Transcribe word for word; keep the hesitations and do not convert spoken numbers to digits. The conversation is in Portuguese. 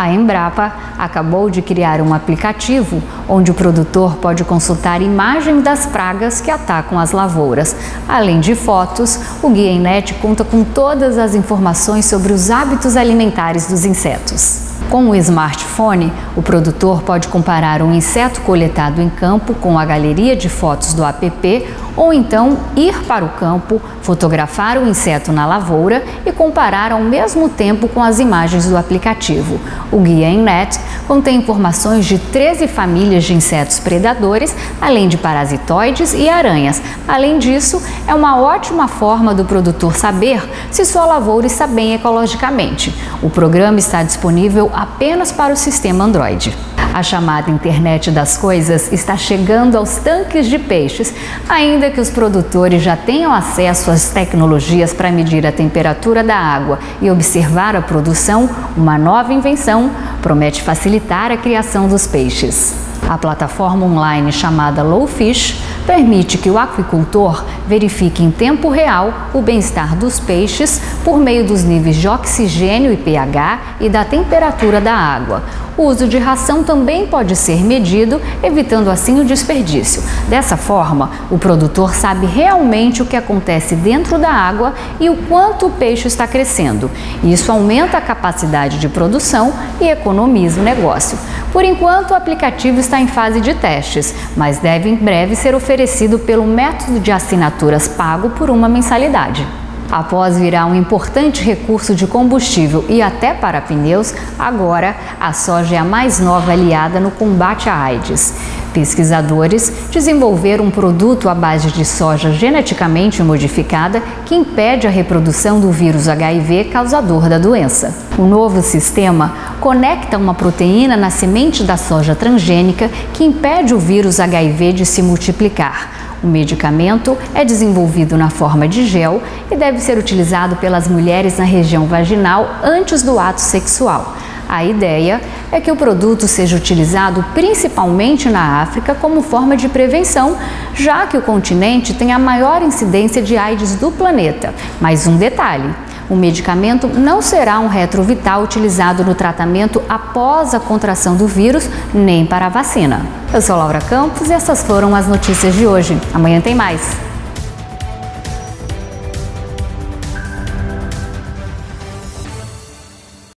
A Embrapa acabou de criar um aplicativo onde o produtor pode consultar imagens das pragas que atacam as lavouras. Além de fotos, o Guia Ennet conta com todas as informações sobre os hábitos alimentares dos insetos. Com o smartphone, o produtor pode comparar um inseto coletado em campo com a galeria de fotos do app ou então ir para o campo, fotografar o inseto na lavoura e comparar ao mesmo tempo com as imagens do aplicativo. O Guia Ennet contém informações de treze famílias de insetos predadores, além de parasitoides e aranhas. Além disso, é uma ótima forma do produtor saber se sua lavoura está bem ecologicamente. O programa está disponível apenas para o sistema Android. A chamada internet das coisas está chegando aos tanques de peixes, ainda que os produtores já tenham acesso às tecnologias para medir a temperatura da água e observar a produção. Uma nova invenção promete facilitar a criação dos peixes. A plataforma online chamada Lowfish permite que o aquicultor verifique em tempo real o bem-estar dos peixes por meio dos níveis de oxigênio e pH e da temperatura da água. O uso de ração também pode ser medido, evitando assim o desperdício. Dessa forma, o produtor sabe realmente o que acontece dentro da água e o quanto o peixe está crescendo. Isso aumenta a capacidade de produção e economiza o negócio. Por enquanto, o aplicativo está em fase de testes, mas deve em breve ser oferecido pelo método de assinaturas pago por uma mensalidade. Após virar um importante recurso de combustível e até para pneus, agora a soja é a mais nova aliada no combate à AIDS. Pesquisadores desenvolveram um produto à base de soja geneticamente modificada que impede a reprodução do vírus H I V causador da doença. O novo sistema conecta uma proteína na semente da soja transgênica que impede o vírus H I V de se multiplicar. O medicamento é desenvolvido na forma de gel e deve ser utilizado pelas mulheres na região vaginal antes do ato sexual. A ideia é que o produto seja utilizado principalmente na África como forma de prevenção, já que o continente tem a maior incidência de AIDS do planeta. Mais um detalhe: o medicamento não será um retroviral utilizado no tratamento após a contração do vírus, nem para a vacina. Eu sou Laura Campos e essas foram as notícias de hoje. Amanhã tem mais.